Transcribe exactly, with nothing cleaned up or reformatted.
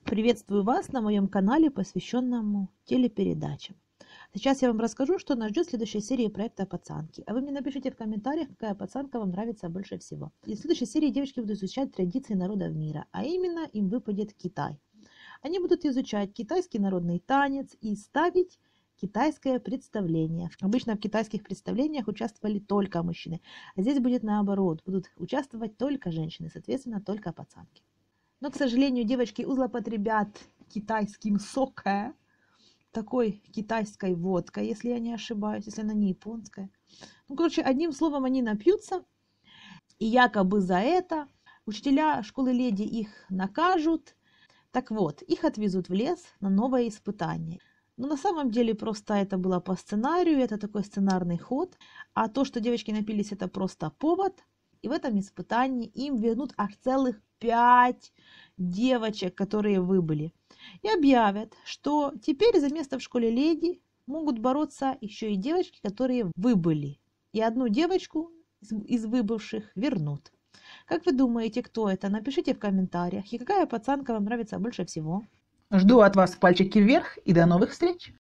Приветствую вас на моем канале, посвященному телепередачам. Сейчас я вам расскажу, что нас ждет в следующей серии проекта «Пацанки». А вы мне напишите в комментариях, какая пацанка вам нравится больше всего. И в следующей серии девочки будут изучать традиции народов мира, а именно им выпадет Китай. Они будут изучать китайский народный танец и ставить китайское представление. Обычно в китайских представлениях участвовали только мужчины, а здесь будет наоборот, будут участвовать только женщины, соответственно, только пацанки. Но, к сожалению, девочки злоупотребят китайским соке, такой китайской водкой, если я не ошибаюсь, если она не японская. Ну, короче, одним словом, они напьются, и якобы за это учителя школы леди их накажут. Так вот, их отвезут в лес на новое испытание. Но на самом деле просто это было по сценарию, это такой сценарный ход. А то, что девочки напились, это просто повод. И в этом испытании им вернут аж целых пять девочек, которые выбыли. И объявят, что теперь за место в школе леди могут бороться еще и девочки, которые выбыли. И одну девочку из выбывших вернут. Как вы думаете, кто это? Напишите в комментариях. И какая пацанка вам нравится больше всего? Жду от вас пальчики вверх и до новых встреч!